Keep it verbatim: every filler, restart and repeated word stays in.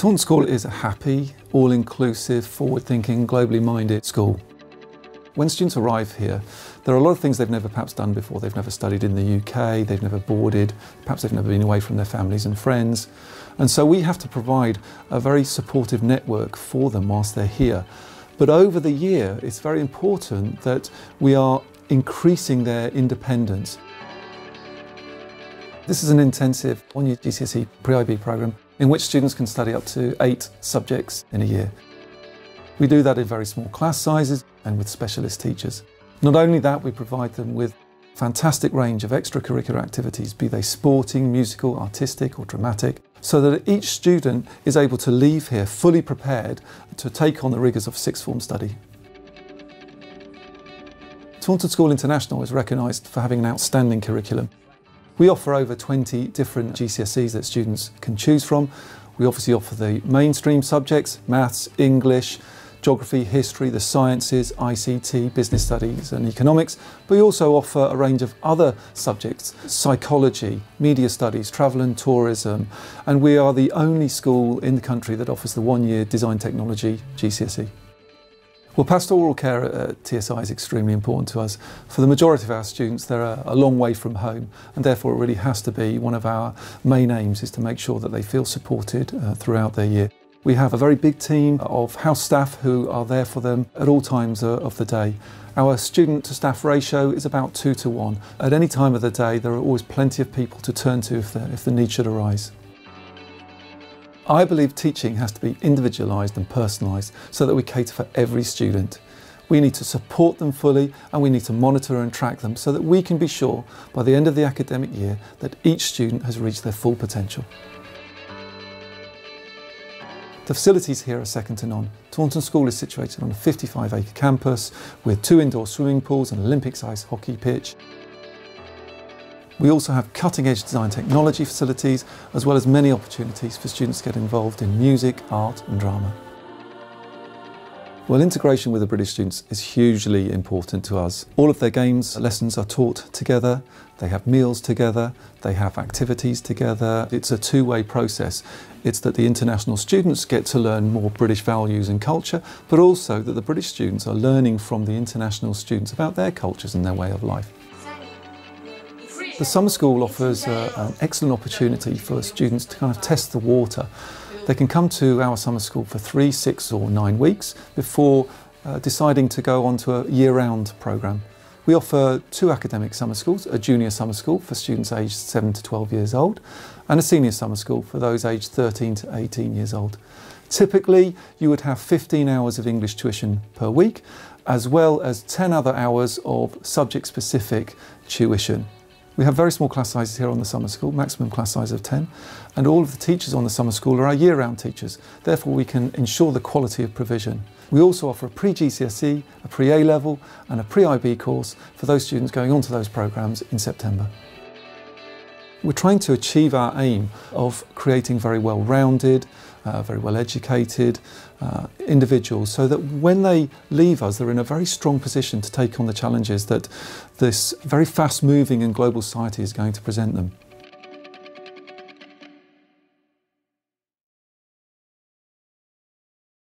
Taunton School is a happy, all-inclusive, forward-thinking, globally minded school. When students arrive here, there are a lot of things they've never perhaps done before. They've never studied in the U K, they've never boarded, perhaps they've never been away from their families and friends. And so we have to provide a very supportive network for them whilst they're here. But over the year, it's very important that we are increasing their independence. This is an intensive one-year G C S E pre-I B programme in which students can study up to eight subjects in a year. We do that in very small class sizes and with specialist teachers. Not only that, we provide them with a fantastic range of extracurricular activities, be they sporting, musical, artistic or dramatic, so that each student is able to leave here fully prepared to take on the rigours of sixth form study. Taunton School International is recognised for having an outstanding curriculum. We offer over twenty different G C S Es that students can choose from. We obviously offer the mainstream subjects, maths, English, geography, history, the sciences, I C T, business studies and economics, but we also offer a range of other subjects, psychology, media studies, travel and tourism, and we are the only school in the country that offers the one-year design technology G C S E. Well, pastoral care at T S I is extremely important to us. For the majority of our students, they're a, a long way from home, and therefore it really has to be one of our main aims is to make sure that they feel supported uh, throughout their year. We have a very big team of house staff who are there for them at all times uh, of the day. Our student to staff ratio is about two to one. At any time of the day, there are always plenty of people to turn to if the, if the need should arise. I believe teaching has to be individualised and personalised so that we cater for every student. We need to support them fully and we need to monitor and track them so that we can be sure by the end of the academic year that each student has reached their full potential. The facilities here are second to none. Taunton School is situated on a fifty-five acre campus with two indoor swimming pools and an Olympic-sized hockey pitch. We also have cutting-edge design technology facilities, as well as many opportunities for students to get involved in music, art and drama. Well, integration with the British students is hugely important to us. All of their games lessons are taught together, they have meals together, they have activities together. It's a two-way process. It's that the international students get to learn more British values and culture, but also that the British students are learning from the international students about their cultures and their way of life. The summer school offers uh, an excellent opportunity for students to kind of test the water. They can come to our summer school for three, six or nine weeks before uh, deciding to go on to a year-round programme. We offer two academic summer schools, a junior summer school for students aged seven to twelve years old and a senior summer school for those aged thirteen to eighteen years old. Typically, you would have fifteen hours of English tuition per week, as well as ten other hours of subject-specific tuition. We have very small class sizes here on the summer school, maximum class size of ten, and all of the teachers on the summer school are our year-round teachers. Therefore, we can ensure the quality of provision. We also offer a pre-G C S E, a pre-A level and a pre-I B course for those students going on to those programmes in September. We're trying to achieve our aim of creating very well-rounded, uh, very well-educated uh, individuals so that when they leave us, they're in a very strong position to take on the challenges that this very fast-moving and global society is going to present them.